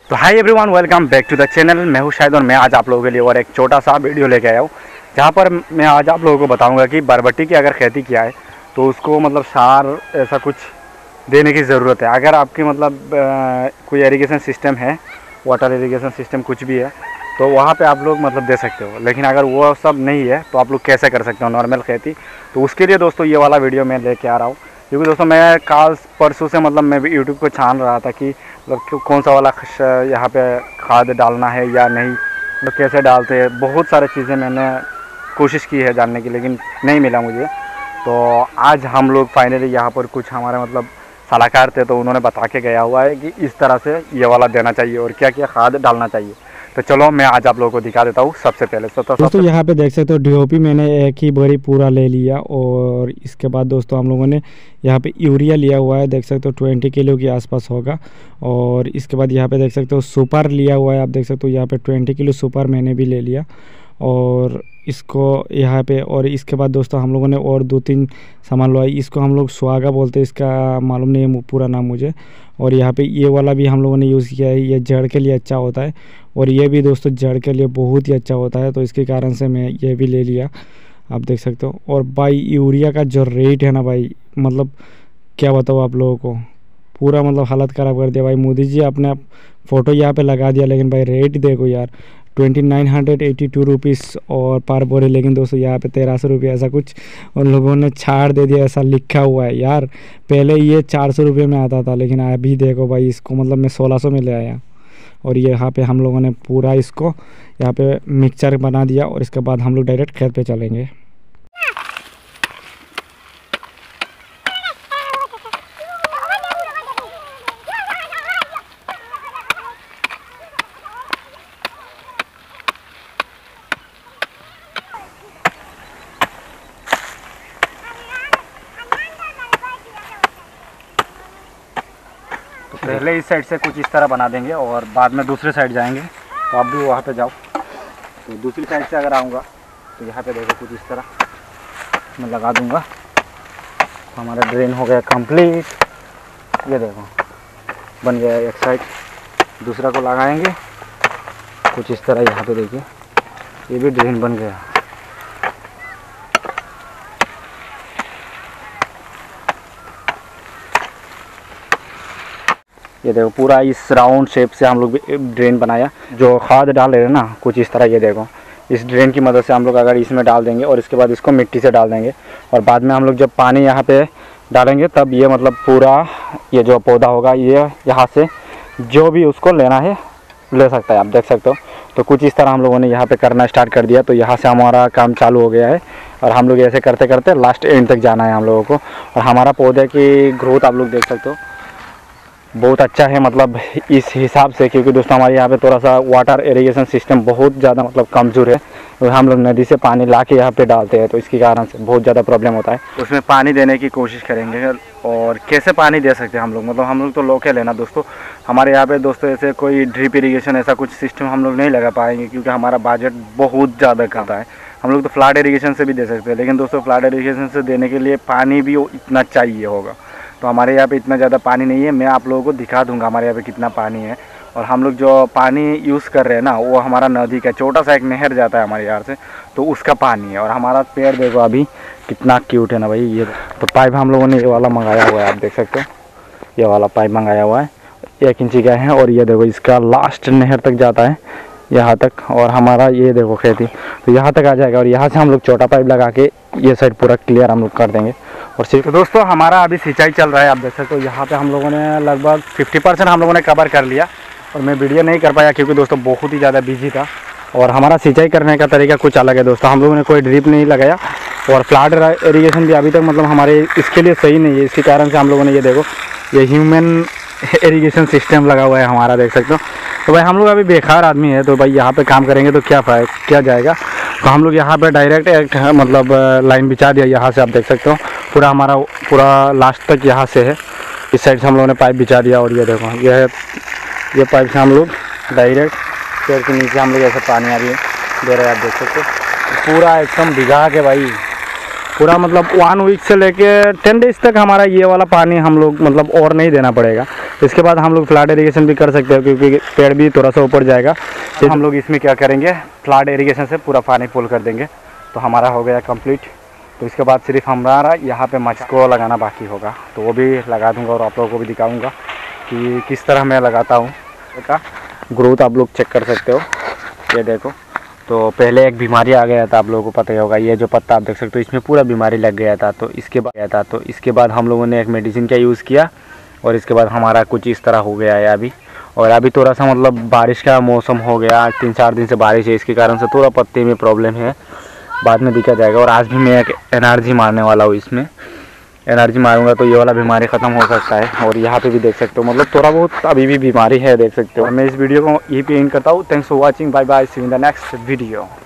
तो hi everyone, welcome back to the channel. मैं हूँ शायद और मैं आज आप लोगों के लिए और एक छोटा सा वीडियो लेके आया हूँ, जहाँ पर मैं आज आप लोगों को बताऊँगा कि बरबट्टी की अगर खेती किया है तो उसको मतलब सार ऐसा कुछ देने की ज़रूरत है। अगर आपकी मतलब कोई इरिगेशन सिस्टम है, वाटर इरिगेशन सिस्टम कुछ भी है, तो वहाँ पे आप लोग मतलब दे सकते हो। लेकिन अगर वो सब नहीं है तो आप लोग कैसे कर सकते हो नॉर्मल खेती। तो उसके लिए दोस्तों ये वाला वीडियो मैं लेके आ रहा हूँ, क्योंकि दोस्तों मैं कल परसों से मतलब मैं भी यूट्यूब को छान रहा था कि मतलब कौन सा वाला यहाँ पे खाद डालना है या नहीं, तो कैसे डालते हैं। बहुत सारी चीज़ें मैंने कोशिश की है जानने की, लेकिन नहीं मिला मुझे। तो आज हम लोग फाइनली यहाँ पर कुछ हमारे मतलब सलाहकार थे, तो उन्होंने बता के गया हुआ है कि इस तरह से ये वाला देना चाहिए और क्या क्या खाद डालना चाहिए। तो चलो मैं आज आप लोगों को दिखा देता हूँ। सबसे पहले दोस्तों यहाँ पे देख सकते हो डीओपी मैंने एक ही बोरी पूरा ले लिया, और इसके बाद दोस्तों हम लोगों ने यहाँ पे यूरिया लिया हुआ है, देख सकते हो 20 किलो के आसपास होगा। और इसके बाद यहाँ पे देख सकते हो सुपर लिया हुआ है, आप देख सकते हो यहाँ पे 20 किलो सुपर मैंने भी ले लिया। और इसको यहाँ पे, और इसके बाद दोस्तों हम लोगों ने और 2-3 सामान लवाई। इसको हम लोग सुहागा बोलते हैं, इसका मालूम नहीं है पूरा नाम मुझे। और यहाँ पे ये वाला भी हम लोगों ने यूज़ किया है, ये जड़ के लिए अच्छा होता है, और ये भी दोस्तों जड़ के लिए बहुत ही अच्छा होता है, तो इसके कारण से मैं ये भी ले लिया, आप देख सकते हो। और भाई यूरिया का जो रेट है ना भाई, मतलब क्या बताऊँ आप लोगों को, पूरा मतलब हालत ख़राब कर दिया भाई। मोदी जी अपने फ़ोटो यहाँ पे लगा दिया, लेकिन भाई रेट देखो यार, 2982 रुपीज़ और पर बोरे। लेकिन दोस्तों यहाँ पे 1300 रुपये ऐसा कुछ उन लोगों ने छाड़ दे दिया, ऐसा लिखा हुआ है यार। पहले ये 400 रुपये में आता था, लेकिन अभी देखो भाई इसको मतलब मैं 1600 में ले आया। और ये यहाँ पे हम लोगों ने पूरा इसको यहाँ पे मिक्सचर बना दिया, और इसके बाद हम लोग डायरेक्ट खेत पे चलेंगे। पहले इस साइड से कुछ इस तरह बना देंगे और बाद में दूसरे साइड जाएंगे। तो आप भी वहाँ पे जाओ। तो दूसरी साइड से अगर आऊँगा तो यहाँ पे देखो कुछ इस तरह मैं लगा दूँगा। तो हमारा ड्रेन हो गया कंप्लीट। ये देखो बन गया एक साइड, दूसरा को लगाएंगे कुछ इस तरह। यहाँ पे देखिए ये भी ड्रेन बन गया। ये देखो पूरा इस राउंड शेप से हम लोग ड्रेन बनाया। जो खाद डाल रहे हैं ना कुछ इस तरह, ये देखो इस ड्रेन की मदद से हम लोग अगर इसमें डाल देंगे और इसके बाद इसको मिट्टी से डाल देंगे, और बाद में हम लोग जब पानी यहाँ पे डालेंगे तब ये मतलब पूरा ये जो पौधा होगा ये यहाँ से जो भी उसको लेना है ले सकता है, आप देख सकते हो। तो कुछ इस तरह हम लोगों ने यहाँ पे करना स्टार्ट कर दिया। तो यहाँ से हमारा काम चालू हो गया है, और हम लोग ऐसे करते करते लास्ट एंड तक जाना है हम लोगों को। और हमारा पौधे की ग्रोथ आप लोग देख सकते हो बहुत अच्छा है, मतलब इस हिसाब से, क्योंकि दोस्तों हमारे यहाँ पे थोड़ा सा वाटर इरिगेशन सिस्टम बहुत ज़्यादा मतलब कमज़ोर है। तो हम लोग नदी से पानी ला के यहाँ पे डालते हैं, तो इसके कारण से बहुत ज़्यादा प्रॉब्लम होता है। उसमें पानी देने की कोशिश करेंगे। और कैसे पानी दे सकते हैं हम लोग, मतलब हम लोग तो लोकल है ना दोस्तों। हमारे यहाँ पे दोस्तों ऐसे कोई ड्रिप इरीगेशन ऐसा कुछ सिस्टम हम लोग नहीं लगा पाएंगे, क्योंकि हमारा बजट बहुत ज़्यादा कम है। हम लोग तो फ्लड इरीगेशन से भी दे सकते हैं, लेकिन दोस्तों फ्लड इरीगेशन से देने के लिए पानी भी इतना चाहिए होगा। तो हमारे यहाँ पे इतना ज़्यादा पानी नहीं है। मैं आप लोगों को दिखा दूंगा हमारे यहाँ पे कितना पानी है। और हम लोग जो पानी यूज़ कर रहे हैं ना, वो हमारा नदी का छोटा सा एक नहर जाता है हमारे यहाँ से, तो उसका पानी है। और हमारा पेड़ देखो अभी कितना क्यूट है ना भाई। ये तो पाइप हम लोगों ने ये वाला मंगाया हुआ है, आप देख सकते हो ये वाला पाइप मंगाया हुआ है, 1 इंची का है। और ये देखो इसका लास्ट नहर तक जाता है यहाँ तक, और हमारा ये देखो खेती तो यहाँ तक आ जाएगा। और यहाँ से हम लोग छोटा पाइप लगा के ये साइड पूरा क्लियर हम लोग कर देंगे। और सिर्फ तो दोस्तों हमारा अभी सिंचाई चल रहा है, आप देख सकते हो। यहाँ पे हम लोगों ने लगभग 50% हम लोगों ने कवर कर लिया, और मैं वीडियो नहीं कर पाया क्योंकि दोस्तों बहुत ही ज़्यादा बिजी था। और हमारा सिंचाई करने का तरीका कुछ अलग है दोस्तों। हम लोगों ने कोई ड्रिप नहीं लगाया, और फ्लड इरीगेशन भी अभी तक मतलब हमारे इसके लिए सही नहीं है। इसके कारण से हम लोगों ने ये देखो ये ह्यूमन इरीगेशन सिस्टम लगा हुआ है हमारा, देख सकते हो। तो भाई हम लोग अभी बेकार आदमी है, तो भाई यहाँ पे काम करेंगे तो क्या जाएगा। तो हम लोग यहाँ पे डायरेक्ट एक मतलब लाइन बिछा दिया यहाँ से, आप देख सकते हो पूरा हमारा पूरा लास्ट तक यहाँ से है। इस साइड से हम लोगों ने पाइप बिछा दिया, और ये देखो ये पाइप से हम लोग डायरेक्ट पेड़ के नीचे हम लोग ऐसे पानी आ रही है दे रहे हैं, आप देख सकते हो। पूरा एकदम भिगा के भाई पूरा मतलब 1 वीक से लेके 10 डेज तक हमारा ये वाला पानी हम लोग मतलब और नहीं देना पड़ेगा, इसके बाद हम लोग फ्लड इरीगेशन भी कर सकते हैं, क्योंकि पेड़ भी थोड़ा सा ऊपर जाएगा। फिर हम लोग इसमें क्या करेंगे, फ्लड इरीगेशन से पूरा पानी फुल कर देंगे, तो हमारा हो गया कंप्लीट। तो इसके बाद सिर्फ हमारा यहाँ पे मच को लगाना बाकी होगा, तो वो भी लगा दूँगा और आप लोगों को भी दिखाऊँगा कि किस तरह मैं लगाता हूँ। का ग्रोथ आप लोग चेक कर सकते हो, ये देखो। तो पहले एक बीमारी आ गया था, आप लोगों को पता ही होगा, ये जो पत्ता आप देख सकते हो इसमें पूरा बीमारी लग गया था। तो इसके बाद हम लोगों ने एक मेडिसिन का यूज़ किया और इसके बाद हमारा कुछ इस तरह हो गया है अभी। और अभी थोड़ा सा मतलब बारिश का मौसम हो गया, 3-4 दिन से बारिश है, इसके कारण से थोड़ा पत्ते में प्रॉब्लम है, बाद में दिखा जाएगा। और आज भी मैं एक एनर्जी मारने वाला हूँ, इसमें एनर्जी मारूंगा तो ये वाला बीमारी ख़त्म हो सकता है। और यहाँ पे भी देख सकते हो, मतलब थोड़ा बहुत अभी भी बीमारी है, देख सकते हो। मैं इस वीडियो को यहीं पे एंड करता हूँ। Thanks for watching, bye bye, see you in the next video.